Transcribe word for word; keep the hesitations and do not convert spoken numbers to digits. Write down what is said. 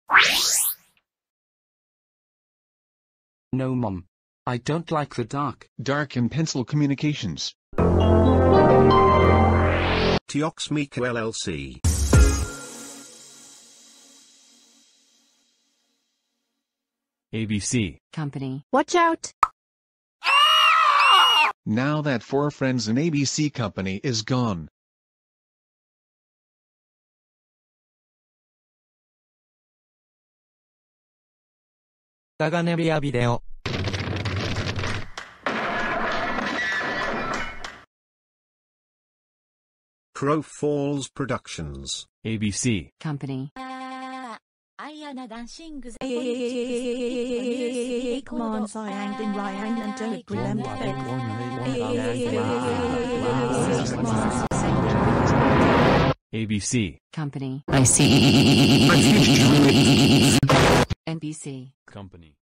No, Mom. I don't like the dark. Dark and Pencil Communications. Tiox Miko L L C. A B C Company. Watch out! Now that Four Friends and A B C Company is gone. Taganeria Video. Crow Falls Productions. A B C Company. Come on, Siang, Din Ryan, and don't remember. A B C Company. I see. N B C Company.